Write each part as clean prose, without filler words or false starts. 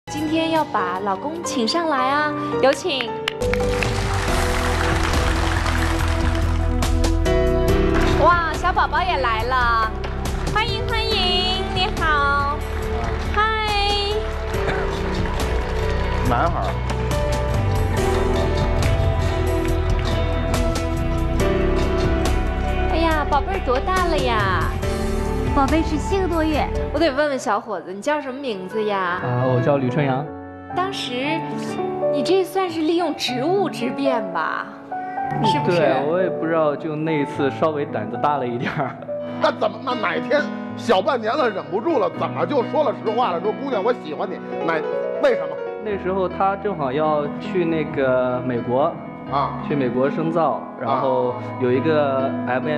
今天要把老公请上来啊，有请。哇，小宝宝也来了，欢迎欢迎，你好，嗨。 男孩。 哎呀，宝贝儿多大了呀？ 宝贝是7个多月。 我得问问小伙子，你叫什么名字呀？ 我叫吕春阳。 当时你这算是利用职务之便吧？是不是？ 对，我也不知道，就那一次稍微胆子大了一点儿。 那怎么哪天小半年了忍不住了，怎么就说了实话了？说姑娘我喜欢你，为什么？ 那时候他正好要去那个美国啊，去美国深造，然后有一个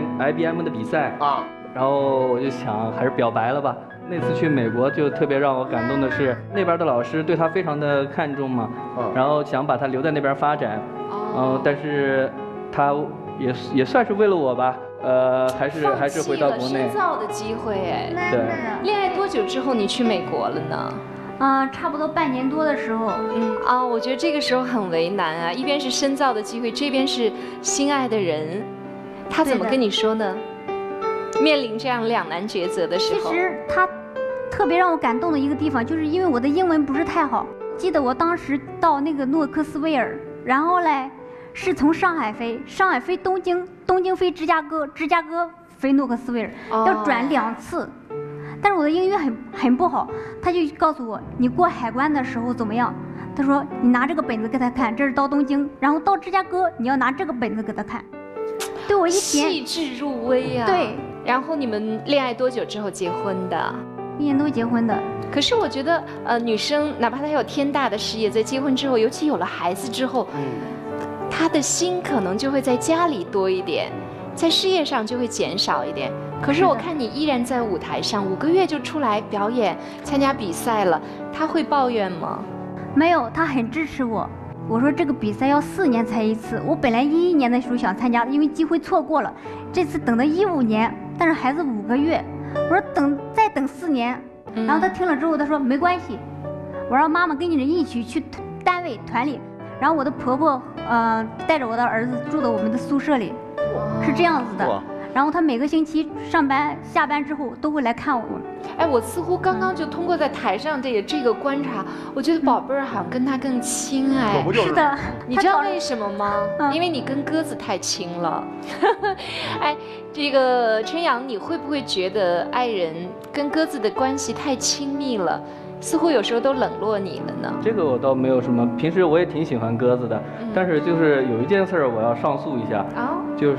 IBM 的比赛啊。然后我就想，还是表白了吧。那次去美国就特别让我感动的是，那边的老师对他非常的看重嘛，然后想把他留在那边发展。但是他也算是为了我吧，还是回到国内。 深造的机会哎。 对。 恋爱多久之后你去美国了呢？ 差不多半年多的时候。 我觉得这个时候很为难啊，一边是深造的机会，这边是心爱的人，他怎么跟你说呢？面临这样两难抉择的时候， 其实他特别让我感动的一个地方，就是因为我的英文不是太好。记得我当时到那个诺克斯维尔，然后嘞是从上海飞东京，东京飞芝加哥，芝加哥飞诺克斯维尔，要转2次。但是我的英语很不好，他就告诉我，你过海关的时候怎么样？他说你拿这个本子给他看，这是到东京，然后到芝加哥你要拿这个本子给他看。对我一点细致入微啊。 对。 然后你们恋爱多久之后结婚的 ？1年多结婚的。 可是我觉得，女生哪怕她有天大的事业，在结婚之后，尤其有了孩子之后，她的心可能就会在家里多一点，在事业上就会减少一点。可是我看你依然在舞台上，5个月就出来表演、参加比赛了，她会抱怨吗？ 没有，她很支持我。我说这个比赛要4年才一次，我本来11年的时候想参加的，因为机会错过了，这次等到15年，但是孩子5个月，我说再等4年，然后他听了之后他说没关系，我让妈妈跟你一起去单位团里，然后我的婆婆带着我的儿子住到我们的宿舍里，是这样子的。然后他每个星期上班下班之后都会来看我。 哎，我似乎刚刚就通过在台上这个观察，我觉得宝贝儿好像跟他更亲哎。 是的， 你知道为什么吗？因为你跟鸽子太亲了。哎，这个春阳，你会不会觉得爱人跟鸽子的关系太亲密了？似乎有时候都冷落你了呢？ 这个我倒没有什么，平时我也挺喜欢鸽子的，但是就是有一件事我要上诉一下，就是。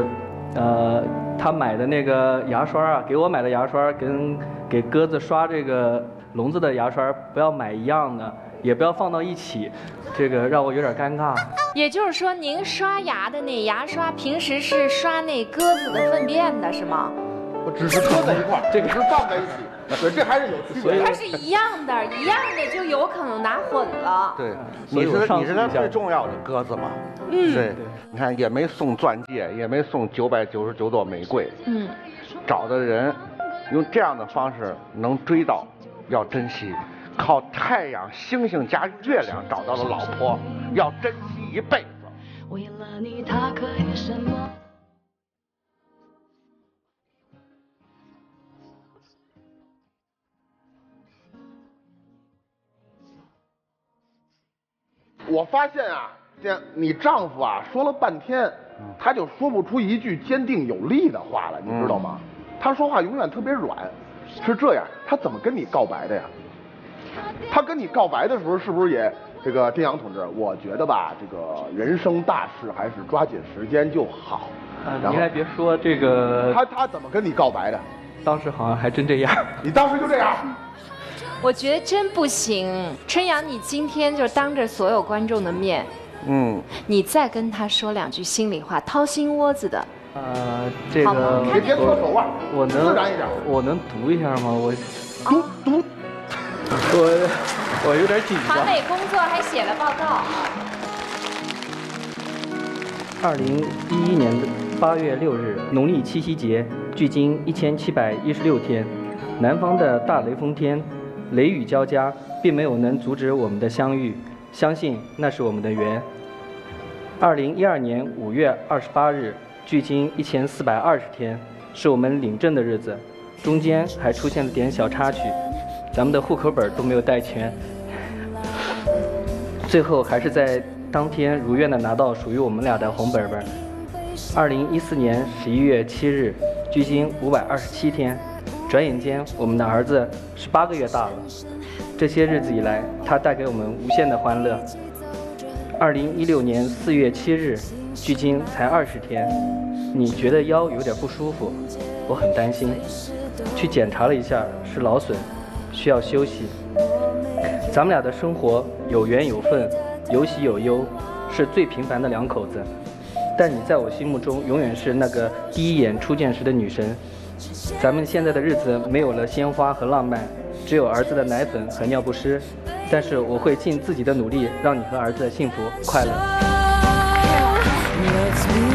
他买的那个牙刷啊，给我买的牙刷跟给鸽子刷这个笼子的牙刷不要买一样的，也不要放到一起，这个让我有点尴尬。 也就是说，您刷牙的那牙刷平时是刷那鸽子的粪便的是吗？ 我只是搁在一块儿，这个是放在一起。对，这还是有区别。 它是一样的就有可能拿混了。 对，你是他最重要的鸽子嘛？对，你看也没送钻戒，也没送999朵玫瑰。找的人用这样的方式能追到，要珍惜。靠太阳、星星加月亮找到的老婆，要珍惜一辈子。为了你，他可以什么？我发现啊，你丈夫啊说了半天，他就说不出一句坚定有力的话了，你知道吗？他说话永远特别软，是这样。他怎么跟你告白的呀？他跟你告白的时候，是不是也这个丁阳同志？我觉得吧，这个人生大事还是抓紧时间就好。 你还别说这个， 他怎么跟你告白的？ 当时好像还真这样。 你当时就这样？ 我觉得真不行，春阳，你今天就当着所有观众的面，你再跟他说2句心里话，掏心窝子的。 这个别脱手腕，自然一点。 我能读一下吗？我读， 我有点紧张。 华美工作还写了报告。 2011年8月6日，农历七夕节，距今1716天，南方的大雷锋天。雷雨交加， 并没有能阻止我们的相遇，相信那是我们的缘。2012年5月28日，距今1420天，是我们领证的日子，中间还出现了点小插曲，咱们的户口本都没有带全，最后还是在当天如愿的拿到属于我们俩的红本本。2014年11月7日，距今527天，转眼间我们的儿子18个月大了。这些日子以来，他带给我们无限的欢乐。2016年4月7日，距今才20天，你觉得腰有点不舒服，我很担心，去检查了一下，是劳损，需要休息。咱们俩的生活有缘有分，有喜有忧，是最平凡的两口子。但你在我心目中永远是那个第一眼初见时的女神。咱们现在的日子没有了鲜花和浪漫，只有儿子的奶粉和尿不湿，但是我会尽自己的努力，让你和儿子幸福快乐。